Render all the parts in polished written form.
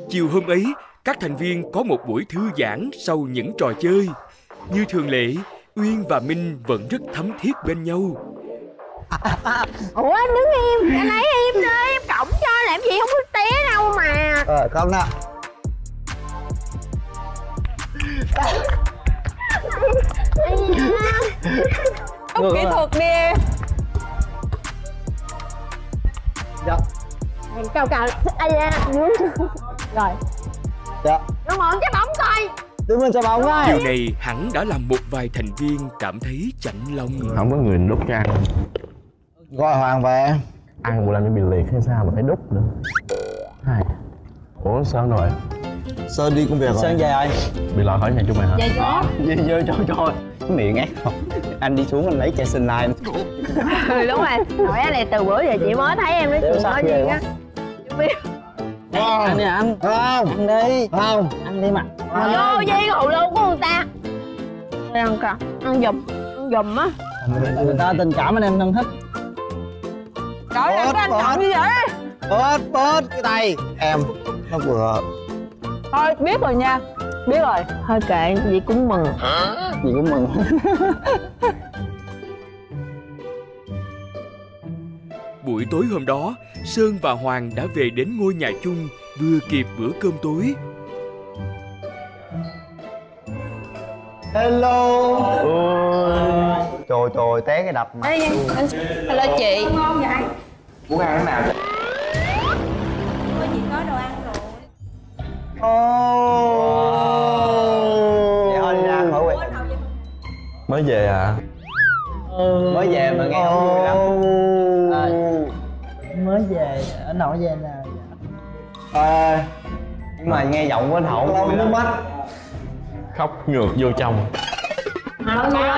Chiều hôm ấy, các thành viên có một buổi thư giãn sau những trò chơi. Như thường lệ, Uyên và Minh vẫn rất thấm thiết bên nhau. Ủa anh đứng im, anh lấy im đi, em cõng cho làm gì không có té đâu mà. Không nè. Không kỹ thuật đi em. Dạ. Cào ai da. Rồi. Dạ. Nó mượn trái bóng coi. Đưa mình trái bóng coi. Điều này hẳn đã làm một vài thành viên cảm thấy chạnh lòng. Không có người đút cho ăn. Gọi Hoàng về. Ăn một lần cho bị liệt hay sao mà phải đút nữa. Hai. Ủa Sơn rồi? Sơn đi công việc rồi. Sơn về rồi. Bị loại khỏi nhà chung mày hả? Về chó. Vô cho. Miệng ác không. Anh đi xuống anh lấy chai sinh lai. Đúng rồi. Hỏi anh này từ bữa giờ chị mới thấy em nói chuyện nói gì á. Chưa biết. Anh nè anh. Không. Ăn đi. Không. Ăn đi mà. Vô với hậu lưu của người ta. Ăn kìa. Ăn giùm á. Người ta tình cảm anh em thân thích. Trời ơi, có anh chọn như vậy. Bớt cái tay. Em nó vừa. Thôi biết rồi nha. Biết rồi. Thôi kệ, chị cũng mừng. Chị cũng mừng. Buổi tối hôm đó, Sơn và Hoàng đã về đến ngôi nhà chung vừa kịp bữa cơm tối. Hello. Trời té cái đập mà. Hello chị. Ngon vậy? Muốn ăn cái nào? Chị có đồ ăn rồi. Vậy thôi đi ra khỏi quầy. Mới về à? Mới về mà nghe không vui lắm. Mới về, ở nội về nè. Nhưng mà nghe giọng của anh Hậu Lâu nước mắt. Khóc ngược vô trong. Mọi người,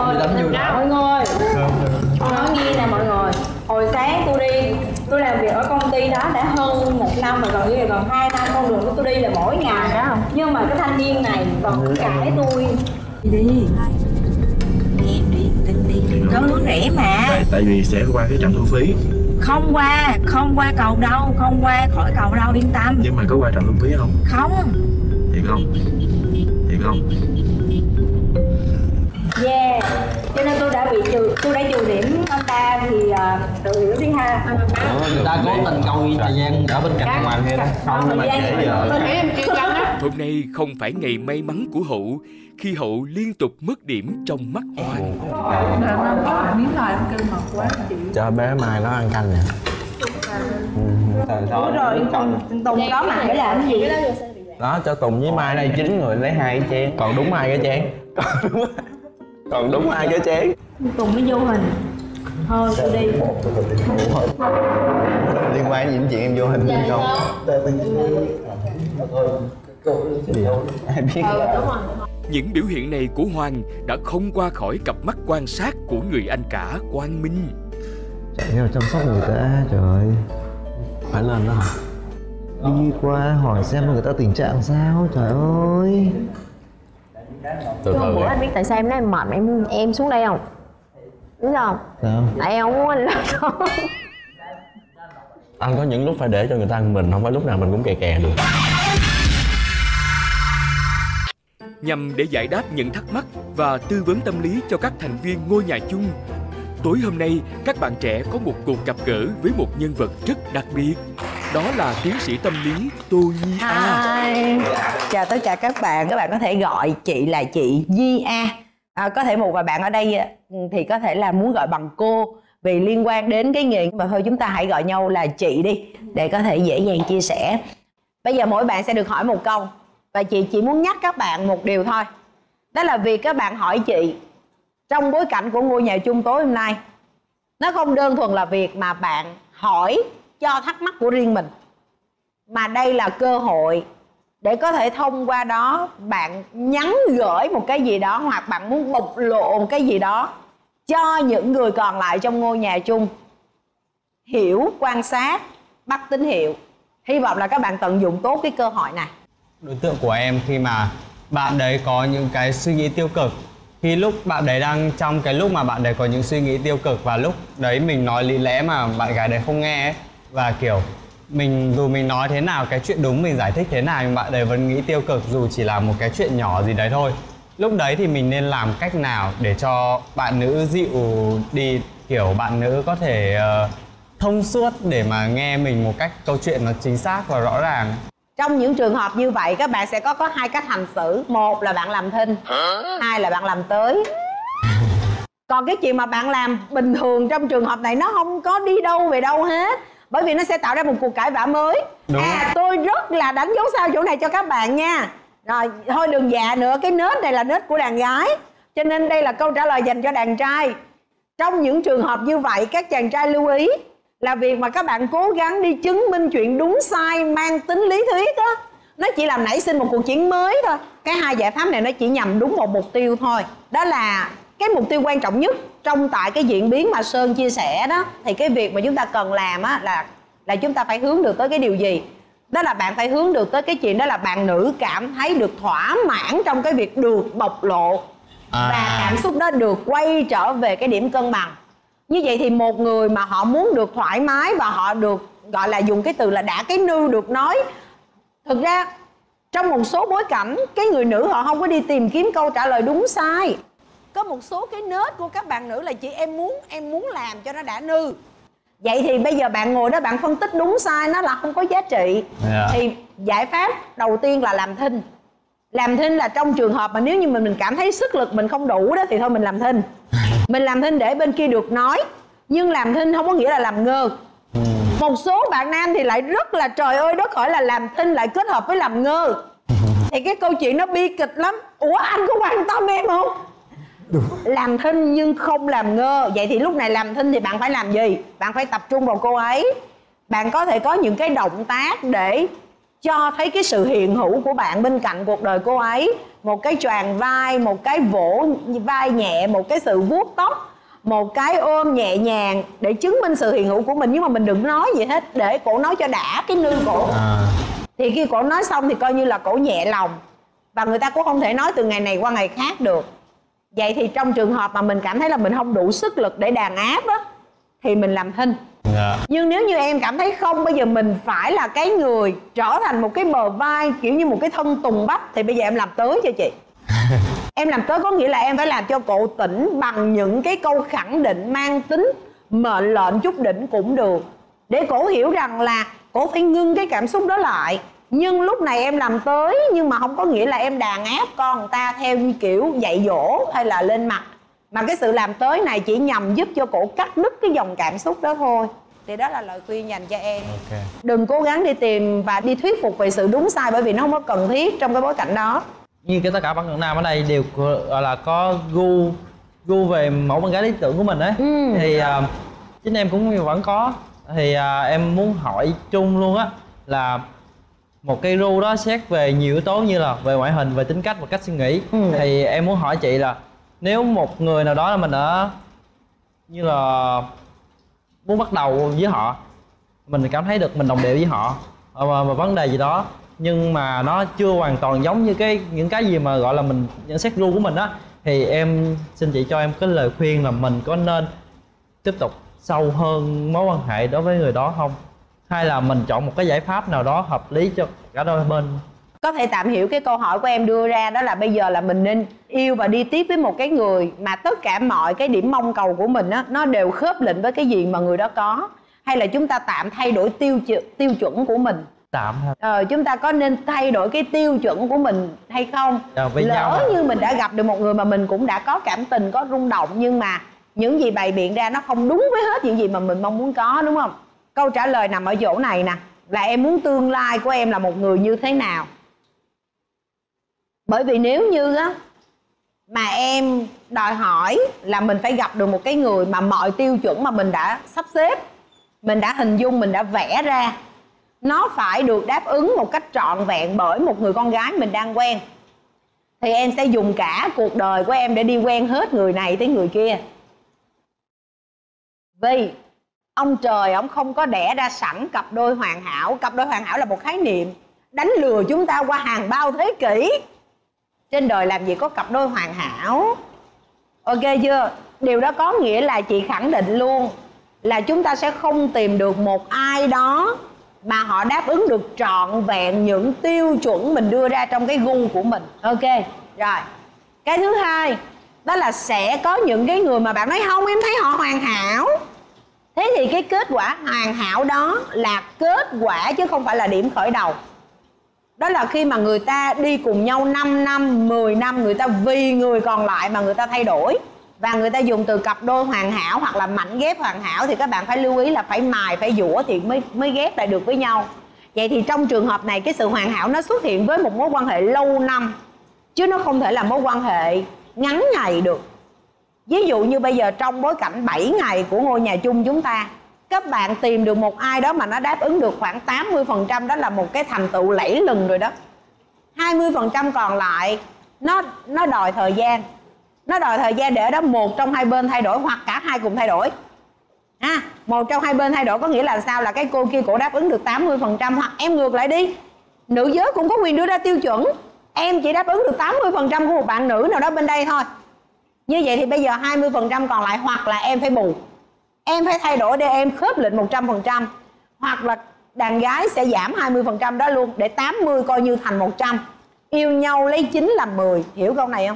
nói nghe nè mọi người. Hồi sáng tôi làm việc ở công ty đó đã hơn 1 năm rồi, gần như là gần 2 năm. Con đường của tôi đi là mỗi ngày đó, nhưng mà cái thanh niên này vẫn cãi tôi. Đi có hướng rẻ mà. Tại vì sẽ qua cái trạm thu phí. Không qua cầu đâu, không qua khỏi cầu đâu, yên tâm. Nhưng mà có qua trạm thu phí không? Không. Thiệt không? Thiệt không? Yeah, cho nên tôi đã trừ điểm anh ta thì tự hiểu đi ha. người ta cố tình câu thời gian ở bên cạnh ngoài kia đó. Không nhưng mà trễ giờ. Hôm nay không phải ngày may mắn của Hậu khi Hậu liên tục mất điểm trong mắt Hoàng. Miếng lời ăn cơm mật quá chị. Cho bé Mai nó ăn canh nè. Ủa rồi còn Tùng có mặt để làm cái gì? Đó cho Tùng với Mai đây 9 người lấy 2 cái chén. còn đúng 2 cái chén. Còn đúng 2 cái chén. Tùng mới vô hình. Thôi tôi đi. Liên quan đến những chuyện em vô hình hay không? Ai biết. Những biểu hiện này của Hoàng đã không qua khỏi cặp mắt quan sát của người anh cả Quang Minh. Chạy theo chăm sóc người ta, trời. Phải lên đó hả? Đi qua hỏi xem người ta tình trạng sao, trời ơi. Từ từ. Bữa anh biết tại sao em nói em mệt em xuống đây không? Biết không? Sao? Tại em không muốn anh lên thôi. Anh có những lúc phải để cho người ta ăn mình, không phải lúc nào mình cũng kè kè được. Nhằm để giải đáp những thắc mắc và tư vấn tâm lý cho các thành viên ngôi nhà chung, tối hôm nay các bạn trẻ có một cuộc gặp gỡ với một nhân vật rất đặc biệt. Đó là tiến sĩ tâm lý Tô Nhi A. Chào tất cả các bạn có thể gọi chị là chị Nhi A. Có thể một vài bạn ở đây thì có thể là muốn gọi bằng cô vì liên quan đến cái nghề, mà thôi chúng ta hãy gọi nhau là chị đi để có thể dễ dàng chia sẻ. Bây giờ mỗi bạn sẽ được hỏi một câu và chị chỉ muốn nhắc các bạn một điều thôi. Đó là việc các bạn hỏi chị trong bối cảnh của ngôi nhà chung tối hôm nay, nó không đơn thuần là việc mà bạn hỏi cho thắc mắc của riêng mình, mà đây là cơ hội để có thể thông qua đó bạn nhắn gửi một cái gì đó, hoặc bạn muốn bộc lộ một cái gì đó cho những người còn lại trong ngôi nhà chung hiểu, quan sát, bắt tín hiệu. Hy vọng là các bạn tận dụng tốt cái cơ hội này. Đối tượng của em khi mà bạn đấy có những cái suy nghĩ tiêu cực, khi lúc bạn đấy đang trong cái lúc mà bạn đấy có những suy nghĩ tiêu cực và lúc đấy mình nói lý lẽ mà bạn gái đấy không nghe ấy, và kiểu dù mình nói thế nào, cái chuyện đúng mình giải thích thế nào, nhưng bạn đấy vẫn nghĩ tiêu cực dù chỉ là một cái chuyện nhỏ gì đấy thôi. Lúc đấy thì mình nên làm cách nào để cho bạn nữ dịu đi, kiểu bạn nữ có thể thông suốt để mà nghe mình một cách câu chuyện nó chính xác và rõ ràng. Trong những trường hợp như vậy các bạn sẽ có hai cách hành xử. Một là bạn làm thinh, hai là bạn làm tới. Còn cái chuyện mà bạn làm bình thường trong trường hợp này nó không có đi đâu về đâu hết, bởi vì nó sẽ tạo ra một cuộc cãi vã mới. Đúng. Tôi rất là đánh dấu sao chỗ này cho các bạn nha. Rồi thôi đừng dạ nữa, cái nết này là nết của đàn gái, cho nên đây là câu trả lời dành cho đàn trai. Trong những trường hợp như vậy các chàng trai lưu ý là việc mà các bạn cố gắng đi chứng minh chuyện đúng sai mang tính lý thuyết á, nó chỉ làm nảy sinh một cuộc chiến mới thôi. Cái hai giải pháp này nó chỉ nhằm đúng một mục tiêu thôi. Đó là cái mục tiêu quan trọng nhất trong tại cái diễn biến mà Sơn chia sẻ đó. Thì cái việc mà chúng ta cần làm á là chúng ta phải hướng được tới cái điều gì? Đó là bạn phải hướng được tới cái chuyện đó là bạn nữ cảm thấy được thỏa mãn trong cái việc được bộc lộ, và cảm xúc đó được quay trở về cái điểm cân bằng. Như vậy thì một người mà họ muốn được thoải mái và họ được gọi là dùng cái từ là đã cái nư được nói. Thực ra trong một số bối cảnh cái người nữ họ không có đi tìm kiếm câu trả lời đúng sai. Có một số cái nết của các bạn nữ là chị em muốn làm cho nó đã nư. Vậy thì bây giờ bạn ngồi đó bạn phân tích đúng sai nó là không có giá trị. Thì giải pháp đầu tiên là làm thinh. Làm thinh là trong trường hợp mà nếu như mình cảm thấy sức lực mình không đủ đó thì thôi mình làm thinh. Mình làm thinh để bên kia được nói. Nhưng làm thinh không có nghĩa là làm ngơ. Một số bạn nam thì lại rất là trời ơi đất khỏi là làm thinh lại kết hợp với làm ngơ. Thì cái câu chuyện nó bi kịch lắm. Ủa anh có quan tâm em không? Làm thinh nhưng không làm ngơ. Vậy thì lúc này làm thinh thì bạn phải làm gì? Bạn phải tập trung vào cô ấy. Bạn có thể có những cái động tác để cho thấy cái sự hiện hữu của bạn bên cạnh cuộc đời cô ấy. Một cái choàng vai, một cái vỗ vai nhẹ, một cái sự vuốt tóc, một cái ôm nhẹ nhàng để chứng minh sự hiện hữu của mình. Nhưng mà mình đừng nói gì hết, để cổ nói cho đã cái nư cổ. Thì khi cổ nói xong thì coi như là cổ nhẹ lòng, và người ta cũng không thể nói từ ngày này qua ngày khác được. Vậy thì trong trường hợp mà mình cảm thấy là mình không đủ sức lực để đàn áp á, thì mình làm thinh. Nhưng nếu như em cảm thấy không, bây giờ mình phải là cái người trở thành một cái bờ vai kiểu như một cái thân tùng bắp, thì bây giờ em làm tới cho chị. Em làm tới có nghĩa là em phải làm cho cổ tỉnh bằng những cái câu khẳng định mang tính mệnh lệnh chút đỉnh cũng được, để cổ hiểu rằng là cổ phải ngưng cái cảm xúc đó lại. Nhưng lúc này em làm tới, nhưng mà không có nghĩa là em đàn áp con người ta theo như kiểu dạy dỗ hay là lên mặt. Mà cái sự làm tới này chỉ nhằm giúp cho cổ cắt đứt cái dòng cảm xúc đó thôi. Thì đó là lời khuyên dành cho em. Đừng cố gắng đi tìm và đi thuyết phục về sự đúng sai, bởi vì nó không có cần thiết trong cái bối cảnh đó. Như tất cả bạn nam ở đây đều gọi là có gu về mẫu bạn gái lý tưởng của mình ấy. Thì chính em cũng vẫn có. Thì em muốn hỏi chung luôn á, là một cái gu đó xét về nhiều yếu tố như là về ngoại hình, về tính cách và cách suy nghĩ. Thì em muốn hỏi chị là nếu một người nào đó là mình ở như là muốn bắt đầu với họ, mình cảm thấy được mình đồng điệu với họ mà vấn đề gì đó, nhưng mà nó chưa hoàn toàn giống như những cái gì mà gọi là mình nhận xét gu của mình á, thì em xin chị cho em cái lời khuyên là mình có nên tiếp tục sâu hơn mối quan hệ đối với người đó không, hay là mình chọn một cái giải pháp nào đó hợp lý cho cả đôi bên. Có thể tạm hiểu cái câu hỏi của em đưa ra đó là bây giờ là mình nên yêu và đi tiếp với một cái người mà tất cả mọi cái điểm mong cầu của mình á, nó đều khớp lệnh với cái gì mà người đó có, hay là chúng ta tạm thay đổi tiêu chuẩn của mình. Tạm chúng ta có nên thay đổi cái tiêu chuẩn của mình hay không? Lỡ như mình đã gặp được một người mà mình cũng đã có cảm tình, có rung động, nhưng mà những gì bày biện ra nó không đúng với hết những gì mà mình mong muốn có, đúng không? Câu trả lời nằm ở chỗ này nè, là em muốn tương lai của em là một người như thế nào. Bởi vì nếu như á mà em đòi hỏi là mình phải gặp được một cái người mà mọi tiêu chuẩn mà mình đã sắp xếp, mình đã hình dung, mình đã vẽ ra, nó phải được đáp ứng một cách trọn vẹn bởi một người con gái mình đang quen, thì em sẽ dùng cả cuộc đời của em để đi quen hết người này tới người kia. Vì ông trời ông không có đẻ ra sẵn cặp đôi hoàn hảo. Cặp đôi hoàn hảo là một khái niệm đánh lừa chúng ta qua hàng bao thế kỷ. Trên đời làm gì có cặp đôi hoàn hảo. Ok chưa? Điều đó có nghĩa là chị khẳng định luôn là chúng ta sẽ không tìm được một ai đó mà họ đáp ứng được trọn vẹn những tiêu chuẩn mình đưa ra trong cái gu của mình. Ok, rồi. Cái thứ hai, đó là sẽ có những cái người mà bạn nói không, em thấy họ hoàn hảo. Thế thì cái kết quả hoàn hảo đó là kết quả chứ không phải là điểm khởi đầu. Đó là khi mà người ta đi cùng nhau 5 năm, 10 năm, người ta vì người còn lại mà người ta thay đổi. Và người ta dùng từ cặp đôi hoàn hảo hoặc là mảnh ghép hoàn hảo, thì các bạn phải lưu ý là phải mài, phải dũa thì mới ghép lại được với nhau. Vậy thì trong trường hợp này, cái sự hoàn hảo nó xuất hiện với một mối quan hệ lâu năm, chứ nó không thể là mối quan hệ ngắn ngày được. Ví dụ như bây giờ trong bối cảnh 7 ngày của ngôi nhà chung chúng ta, các bạn tìm được một ai đó mà nó đáp ứng được khoảng 80%, đó là một cái thành tựu lẫy lừng rồi đó. 20% còn lại nó đòi thời gian. Nó đòi thời gian để ở đó một trong hai bên thay đổi hoặc cả hai cùng thay đổi. Một trong hai bên thay đổi có nghĩa là sao? Là cái cô kia cổ đáp ứng được 80%, hoặc em ngược lại đi. Nữ giới cũng có quyền đưa ra tiêu chuẩn. Em chỉ đáp ứng được 80% của một bạn nữ nào đó bên đây thôi. Như vậy thì bây giờ 20% còn lại hoặc là em phải bù. Em phải thay đổi để em khớp lịch 100%. Hoặc là đàn gái sẽ giảm 20% đó luôn, để 80 coi như thành 100. Yêu nhau lấy 9 làm 10. Hiểu câu này không?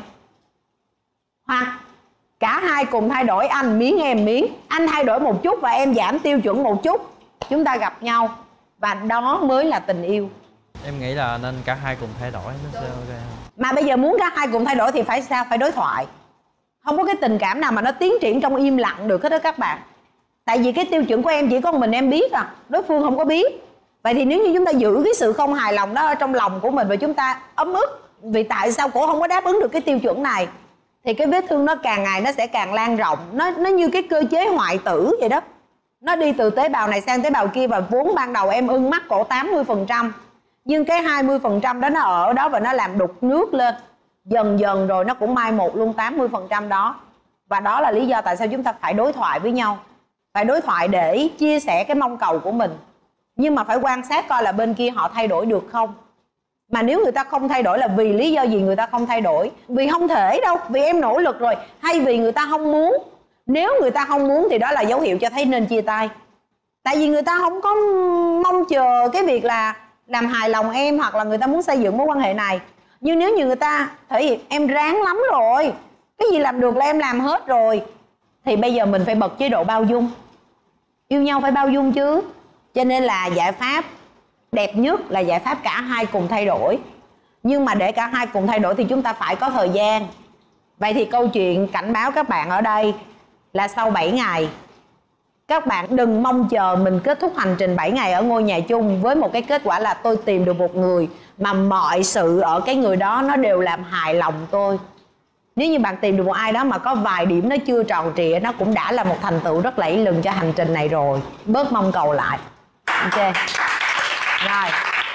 Hoặc cả hai cùng thay đổi, anh miếng em miếng. Anh thay đổi một chút và em giảm tiêu chuẩn một chút. Chúng ta gặp nhau. Và đó mới là tình yêu. Em nghĩ là nên cả hai cùng thay đổi nó sẽ ok. Mà bây giờ muốn cả hai cùng thay đổi thì phải sao? Phải đối thoại. Không có cái tình cảm nào mà nó tiến triển trong im lặng được hết đó các bạn. Tại vì cái tiêu chuẩn của em chỉ có mình em biết à, đối phương không có biết. Vậy thì nếu như chúng ta giữ cái sự không hài lòng đó ở trong lòng của mình và chúng ta ấm ức vì tại sao cổ không có đáp ứng được cái tiêu chuẩn này, thì cái vết thương nó càng ngày nó sẽ càng lan rộng. Nó như cái cơ chế hoại tử vậy đó. Nó đi từ tế bào này sang tế bào kia, và vốn ban đầu em ưng mắt cổ 80%, nhưng cái 20% đó nó ở đó và nó làm đục nước lên. Dần dần rồi nó cũng mai một luôn 80% đó. Và đó là lý do tại sao chúng ta phải đối thoại với nhau. Phải đối thoại để chia sẻ cái mong cầu của mình. Nhưng mà phải quan sát coi là bên kia họ thay đổi được không. Mà nếu người ta không thay đổi là vì lý do gì người ta không thay đổi? Vì không thể đâu, vì em nỗ lực rồi. Hay vì người ta không muốn? Nếu người ta không muốn thì đó là dấu hiệu cho thấy nên chia tay. Tại vì người ta không có mong chờ cái việc là làm hài lòng em, hoặc là người ta muốn xây dựng mối quan hệ này. Nhưng nếu như người ta thể hiện em ráng lắm rồi, cái gì làm được là em làm hết rồi, thì bây giờ mình phải bật chế độ bao dung. Yêu nhau phải bao dung chứ. Cho nên là giải pháp đẹp nhất là giải pháp cả hai cùng thay đổi. Nhưng mà để cả hai cùng thay đổi thì chúng ta phải có thời gian. Vậy thì câu chuyện cảnh báo các bạn ở đây là sau 7 ngày, các bạn đừng mong chờ mình kết thúc hành trình 7 ngày ở ngôi nhà chung với một cái kết quả là tôi tìm được một người mà mọi sự ở cái người đó nó đều làm hài lòng tôi. Nếu như bạn tìm được một ai đó mà có vài điểm nó chưa tròn trịa, nó cũng đã là một thành tựu rất lẫy lừng cho hành trình này rồi. Bớt mong cầu lại. Ok. Rồi.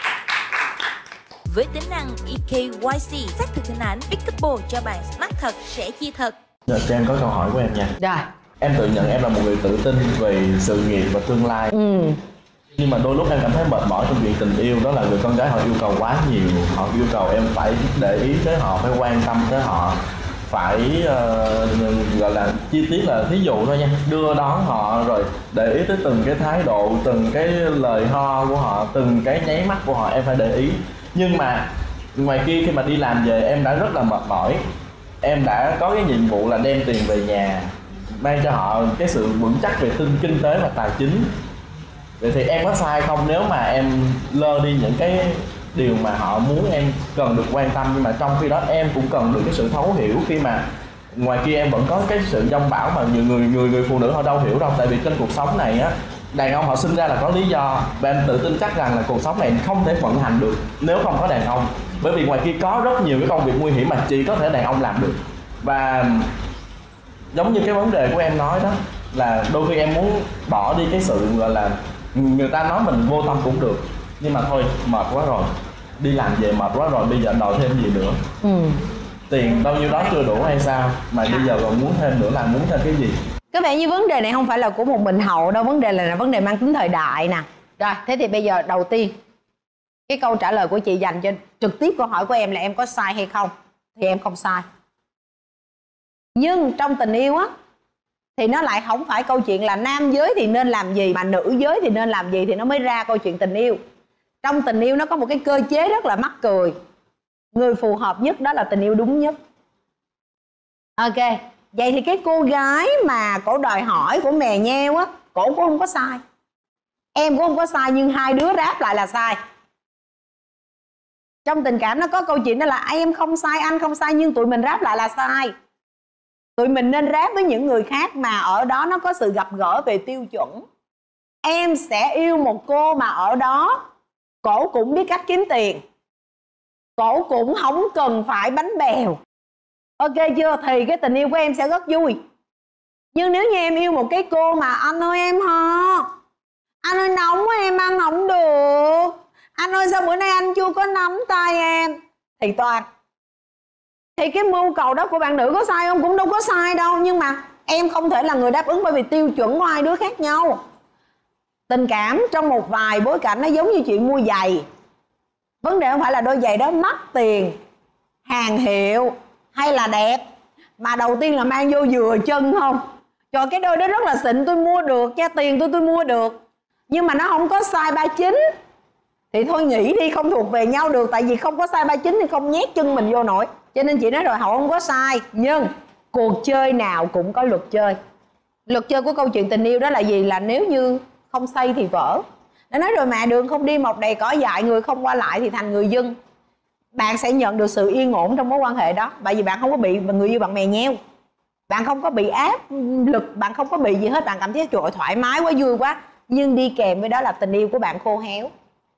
Với tính năng EKYC xác thực hình ảnh Pickable cho bạn smart thật, sẽ chia thật. Giờ cho em có câu hỏi của em nha. Rồi. Em tự nhận em là một người tự tin về sự nghiệp và tương lai. Nhưng mà đôi lúc em cảm thấy mệt mỏi trong chuyện tình yêu. Đó là người con gái họ yêu cầu quá nhiều. Họ yêu cầu em phải để ý tới họ, phải quan tâm tới họ, phải gọi là chi tiết là thí dụ thôi nha, đưa đón họ, rồi để ý tới từng cái thái độ, từng cái lời ho của họ, từng cái nháy mắt của họ em phải để ý. Nhưng mà ngoài kia khi mà đi làm về em đã rất là mệt mỏi. Em đã có cái nhiệm vụ là đem tiền về nhà, mang cho họ cái sự vững chắc về kinh tế và tài chính. Vậy thì em có sai không nếu mà em lơ đi những cái điều mà họ muốn em cần được quan tâm, nhưng mà trong khi đó em cũng cần được cái sự thấu hiểu, khi mà ngoài kia em vẫn có cái sự dông bão mà nhiều người phụ nữ họ đâu hiểu đâu. Tại vì trên cuộc sống này á, đàn ông họ sinh ra là có lý do, và em tự tin chắc rằng là cuộc sống này không thể vận hành được nếu không có đàn ông. Bởi vì ngoài kia có rất nhiều cái công việc nguy hiểm mà chỉ có thể đàn ông làm được. Và giống như cái vấn đề của em nói đó, là đôi khi em muốn bỏ đi cái sự gọi là người ta nói mình vô tâm cũng được, nhưng mà thôi mệt quá rồi, đi làm về mệt quá rồi, bây giờ đòi thêm gì nữa. Tiền bao nhiêu đó chưa đủ hay sao mà bây giờ còn muốn thêm nữa, là muốn thêm cái gì? Có vẻ như vấn đề này không phải là của một mình Hậu đâu, vấn đề là vấn đề mang tính thời đại nè. Rồi, thế thì bây giờ đầu tiên cái câu trả lời của chị dành cho trực tiếp câu hỏi của em là em có sai hay không, thì em không sai. Nhưng trong tình yêu á, thì nó lại không phải câu chuyện là nam giới thì nên làm gì mà nữ giới thì nên làm gì, thì nó mới ra câu chuyện tình yêu. Trong tình yêu nó có một cái cơ chế rất là mắc cười. Người phù hợp nhất đó là tình yêu đúng nhất. Ok, vậy thì cái cô gái mà cổ đòi hỏi, cổ mè nheo á, cổ cũng không có sai, em cũng không có sai, nhưng hai đứa ráp lại là sai. Trong tình cảm nó có câu chuyện đó là em không sai, anh không sai, nhưng tụi mình ráp lại là sai. Tụi mình nên ráp với những người khác mà ở đó nó có sự gặp gỡ về tiêu chuẩn. Em sẽ yêu một cô mà ở đó cổ cũng biết cách kiếm tiền, cổ cũng không cần phải bánh bèo. Ok chưa? Thì cái tình yêu của em sẽ rất vui. Nhưng nếu như em yêu một cái cô mà anh ơi em ho, anh ơi nóng quá em ăn không được, anh ơi sao bữa nay anh chưa có nắm tay em, thì toàn. Thì cái mưu cầu đó của bạn nữ có sai không? Cũng đâu có sai đâu. Nhưng mà em không thể là người đáp ứng, bởi vì tiêu chuẩn của hai đứa khác nhau. Tình cảm trong một vài bối cảnh nó giống như chuyện mua giày. Vấn đề không phải là đôi giày đó mắc tiền, hàng hiệu hay là đẹp, mà đầu tiên là mang vô vừa chân không. Trời, cái đôi đó rất là xịn, tôi mua được, cha tiền tôi mua được, nhưng mà nó không có size 39 thì thôi nghỉ đi, không thuộc về nhau được. Tại vì không có size 39 thì không nhét chân mình vô nổi. Cho nên chị nói rồi, Hậu không có sai. Nhưng cuộc chơi nào cũng có luật chơi. Luật chơi của câu chuyện tình yêu đó là gì? Là nếu như không xây thì vỡ. Đã nói rồi mà, đường không đi mọc đầy cỏ dại, người không qua lại thì thành người dưng. Bạn sẽ nhận được sự yên ổn trong mối quan hệ đó, bởi vì bạn không có bị người yêu bạn mè nheo, bạn không có bị áp lực, bạn không có bị gì hết. Bạn cảm thấy trời ơi, thoải mái quá, vui quá. Nhưng đi kèm với đó là tình yêu của bạn khô héo.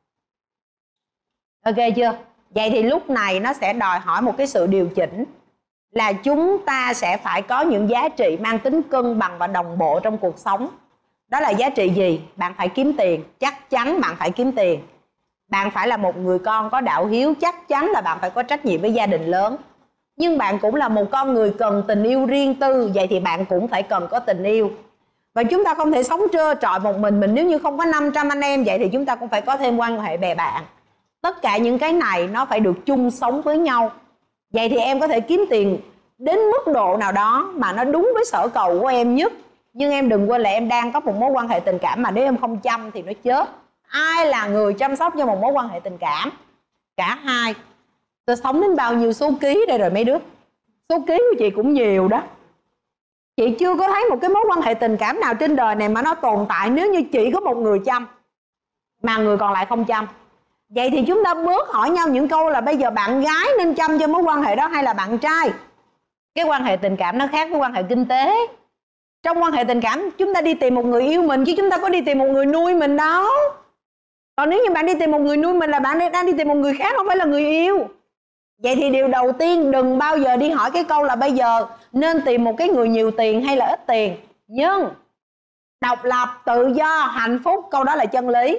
Ok chưa? Vậy thì lúc này nó sẽ đòi hỏi một cái sự điều chỉnh, là chúng ta sẽ phải có những giá trị mang tính cân bằng và đồng bộ trong cuộc sống. Đó là giá trị gì? Bạn phải kiếm tiền, chắc chắn bạn phải kiếm tiền. Bạn phải là một người con có đạo hiếu, chắc chắn là bạn phải có trách nhiệm với gia đình lớn. Nhưng bạn cũng là một con người cần tình yêu riêng tư, vậy thì bạn cũng phải cần có tình yêu. Và chúng ta không thể sống trơ trọi một mình. Nếu như không có 500 anh em, vậy thì chúng ta cũng phải có thêm quan hệ bè bạn. Tất cả những cái này nó phải được chung sống với nhau. Vậy thì em có thể kiếm tiền đến mức độ nào đó mà nó đúng với sở cầu của em nhất. Nhưng em đừng quên là em đang có một mối quan hệ tình cảm, mà nếu em không chăm thì nó chết. Ai là người chăm sóc cho một mối quan hệ tình cảm? Cả hai. Tôi sống đến bao nhiêu số ký đây rồi mấy đứa? Số ký của chị cũng nhiều đó. Chị chưa có thấy một cái mối quan hệ tình cảm nào trên đời này mà nó tồn tại nếu như chỉ có một người chăm mà người còn lại không chăm. Vậy thì chúng ta bớt hỏi nhau những câu là bây giờ bạn gái nên chăm cho mối quan hệ đó hay là bạn trai. Cái quan hệ tình cảm nó khác với quan hệ kinh tế. Trong quan hệ tình cảm chúng ta đi tìm một người yêu mình, chứ chúng ta có đi tìm một người nuôi mình đâu. Còn nếu như bạn đi tìm một người nuôi mình là bạn đang đi tìm một người khác, không phải là người yêu. Vậy thì điều đầu tiên, đừng bao giờ đi hỏi cái câu là bây giờ nên tìm một cái người nhiều tiền hay là ít tiền. Nhưng độc lập, tự do, hạnh phúc, câu đó là chân lý.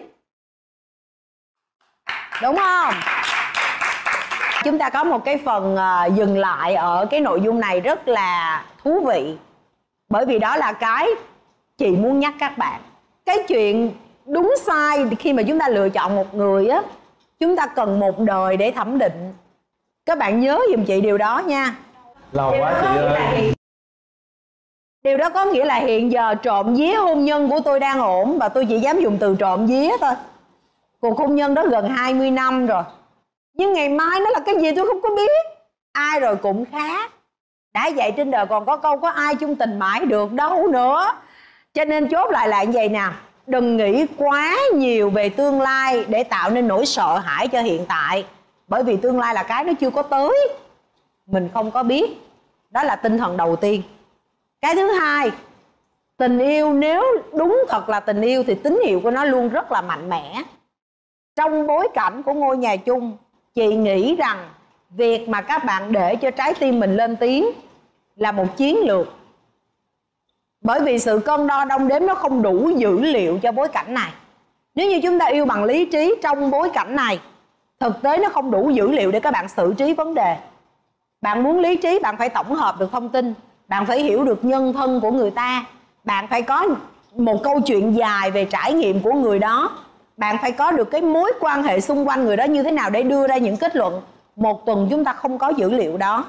Đúng không? Chúng ta có một cái phần dừng lại ở cái nội dung này rất là thú vị. Bởi vì đó là cái chị muốn nhắc các bạn. Cái chuyện đúng sai khi mà chúng ta lựa chọn một người á, chúng ta cần một đời để thẩm định. Các bạn nhớ giùm chị điều đó nha. Lâu quá chị ơi. Điều đó có nghĩa là hiện giờ trộm vía hôn nhân của tôi đang ổn, và tôi chỉ dám dùng từ trộm vía thôi. Cuộc hôn nhân đó gần 20 năm rồi. Nhưng ngày mai nó là cái gì tôi không có biết. Ai rồi cũng khác. Đã vậy trên đời còn có câu có ai chung tình mãi được đâu nữa. Cho nên chốt lại là như vậy nè. Đừng nghĩ quá nhiều về tương lai để tạo nên nỗi sợ hãi cho hiện tại. Bởi vì tương lai là cái nó chưa có tới, mình không có biết. Đó là tinh thần đầu tiên. Cái thứ hai, tình yêu nếu đúng thật là tình yêu thì tín hiệu của nó luôn rất là mạnh mẽ. Trong bối cảnh của ngôi nhà chung, chị nghĩ rằng việc mà các bạn để cho trái tim mình lên tiếng là một chiến lược. Bởi vì sự cân đo đong đếm nó không đủ dữ liệu cho bối cảnh này. Nếu như chúng ta yêu bằng lý trí trong bối cảnh này, thực tế nó không đủ dữ liệu để các bạn xử trí vấn đề. Bạn muốn lý trí, bạn phải tổng hợp được thông tin, bạn phải hiểu được nhân thân của người ta, bạn phải có một câu chuyện dài về trải nghiệm của người đó, bạn phải có được cái mối quan hệ xung quanh người đó như thế nào để đưa ra những kết luận. Một tuần chúng ta không có dữ liệu đó.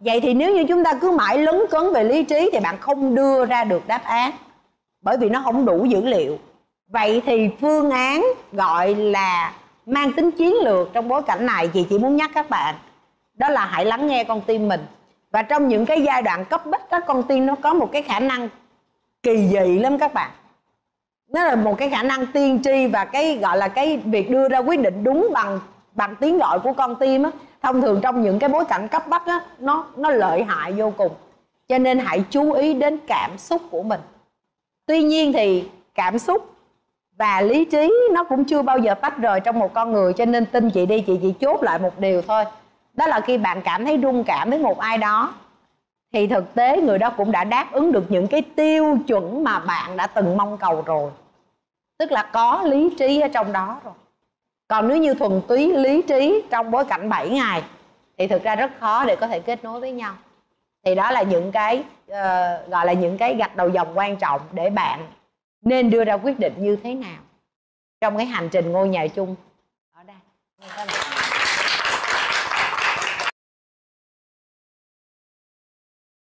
Vậy thì nếu như chúng ta cứ mãi lấn cấn về lý trí thì bạn không đưa ra được đáp án, bởi vì nó không đủ dữ liệu. Vậy thì phương án gọi là mang tính chiến lược trong bối cảnh này, chị chỉ muốn nhắc các bạn, đó là hãy lắng nghe con tim mình. Và trong những cái giai đoạn cấp bách đó, con tim nó có một cái khả năng kỳ dị lắm các bạn. Nó là một cái khả năng tiên tri, và cái gọi là cái việc đưa ra quyết định đúng bằng tiếng gọi của con tim á, thông thường trong những cái bối cảnh cấp bách á, nó lợi hại vô cùng. Cho nên hãy chú ý đến cảm xúc của mình. Tuy nhiên thì cảm xúc và lý trí nó cũng chưa bao giờ tách rời trong một con người. Cho nên tin chị đi, chị chỉ chốt lại một điều thôi. Đó là khi bạn cảm thấy rung cảm với một ai đó thì thực tế người đó cũng đã đáp ứng được những cái tiêu chuẩn mà bạn đã từng mong cầu rồi. Tức là có lý trí ở trong đó rồi. Còn nếu như thuần túy lý trí trong bối cảnh 7 ngày thì thực ra rất khó để có thể kết nối với nhau. Thì đó là những cái gọi là những cái gạch đầu dòng quan trọng để bạn nên đưa ra quyết định như thế nào trong cái hành trình ngôi nhà chung ở đây.